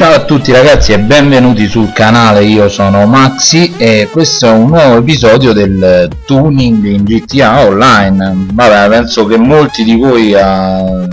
Ciao a tutti ragazzi e benvenuti sul canale, io sono Maxi e questo è un nuovo episodio del tuning in GTA Online. Vabbè, penso che molti di voi al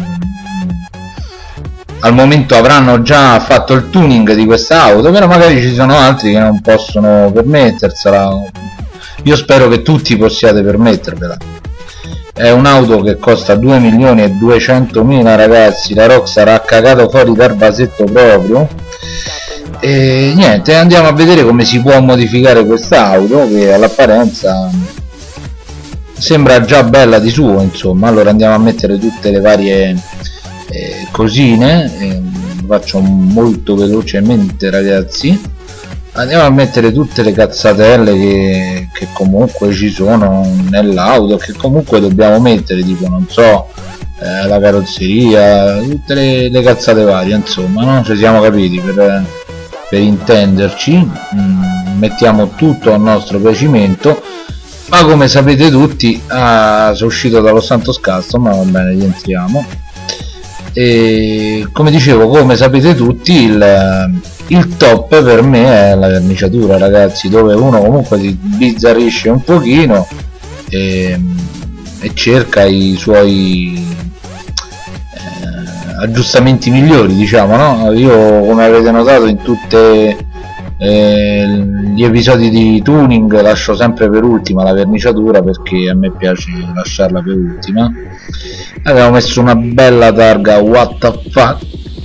momento avranno già fatto il tuning di questa auto, però magari ci sono altri che non possono permettersela. Io spero che tutti possiate permettervela. È un'auto che costa 2.200.000 ragazzi, la Rockstar ha cagato fuori dal vasetto proprio. E niente, andiamo a vedere come si può modificare quest'auto, che all'apparenza sembra già bella di suo, insomma. Allora andiamo a mettere tutte le varie cosine, faccio molto velocemente ragazzi. Andiamo a mettere tutte le cazzatelle che comunque ci sono nell'auto, che comunque dobbiamo mettere, tipo non so, la carrozzeria, tutte le cazzate varie, insomma, no? Ci siamo capiti per intenderci. Mettiamo tutto a nostro piacimento, ma come sapete tutti sono uscito dallo Santos Custom, ma va bene, rientriamo. E come dicevo, come sapete tutti, il top per me è la verniciatura ragazzi, dove uno comunque si bizzarrisce un pochino e cerca i suoi aggiustamenti migliori, diciamo, no? Io, come avete notato, in tutti gli episodi di tuning lascio sempre per ultima la verniciatura, perché a me piace lasciarla per ultima. Abbiamo messo una bella targa what the fuck.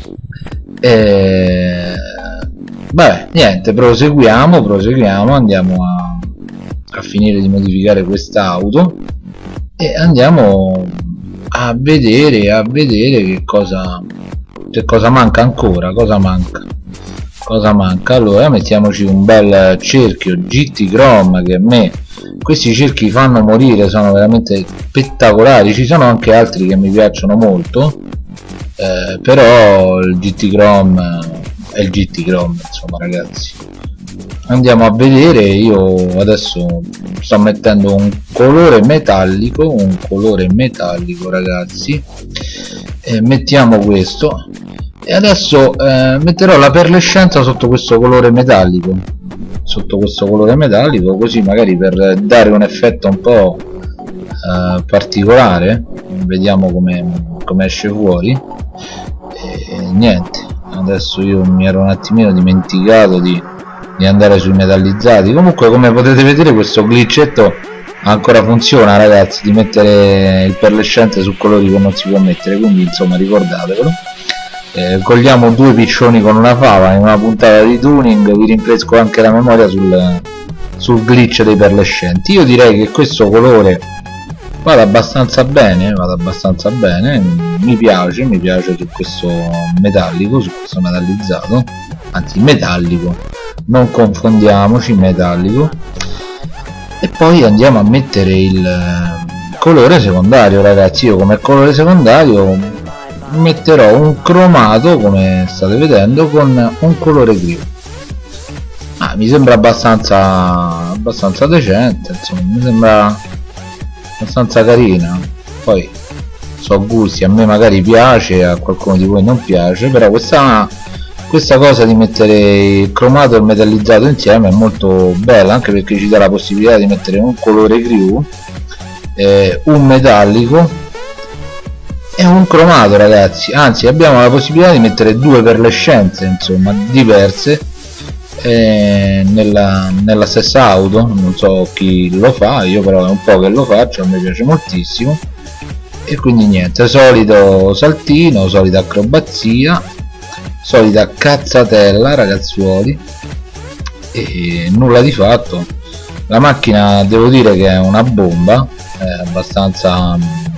Vabbè, niente, proseguiamo, andiamo a finire di modificare quest'auto e andiamo a vedere che cosa manca ancora. Cosa manca? Allora mettiamoci un bel cerchio GT Chrome, che a me questi cerchi fanno morire, sono veramente spettacolari. Ci sono anche altri che mi piacciono molto, però il GT Chrome è il GT Chrome, insomma ragazzi. Andiamo a vedere. Io adesso sto mettendo un colore metallico ragazzi, mettiamo questo e adesso metterò la perlescenza sotto questo colore metallico, così magari per dare un effetto un po' particolare. Vediamo come esce fuori. E niente, adesso io mi ero un attimino dimenticato di andare sui metallizzati. Comunque, come potete vedere, questo glitchetto ancora funziona ragazzi, di mettere il perlescente su colori che non si può mettere, quindi insomma ricordatevelo. Cogliamo due piccioni con una fava in una puntata di tuning. Vi rinfresco anche la memoria sul glitch dei perlescenti. Io direi che questo colore vada abbastanza bene, mi piace su questo metallico, su questo metallizzato, anzi metallico, non confondiamoci, metallico. E poi andiamo a mettere il colore secondario ragazzi. Io come colore secondario metterò un cromato, come state vedendo, con un colore grigio. Mi sembra abbastanza decente, insomma, mi sembra abbastanza carina. Poi so gusti, a me magari piace, a qualcuno di voi non piace, però questa cosa di mettere il cromato e il metallizzato insieme è molto bella, anche perché ci dà la possibilità di mettere un colore crew, un metallico e un cromato ragazzi. Anzi, abbiamo la possibilità di mettere due perlescenze, insomma, diverse nella stessa auto. Non so chi lo fa, io però è un po' che lo faccio, a me piace moltissimo. E quindi niente, solito saltino, solita acrobazia, solita cazzatella ragazzuoli, e nulla di fatto. La macchina devo dire che è una bomba, è abbastanza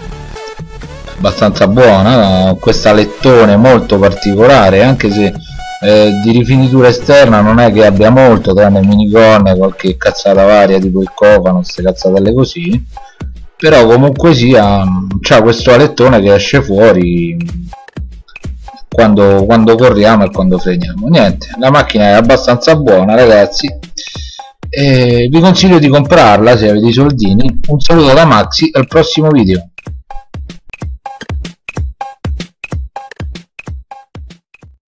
buona. Questa lettone molto particolare, anche se di rifinitura esterna non è che abbia molto, tranne minigonne, qualche cazzata varia tipo il cofano, queste cazzatelle così. Però comunque sia, c'ha questo alettone che esce fuori quando corriamo e quando freniamo. Niente, la macchina è abbastanza buona ragazzi, e vi consiglio di comprarla se avete i soldini. Un saluto da Maxi, al prossimo video.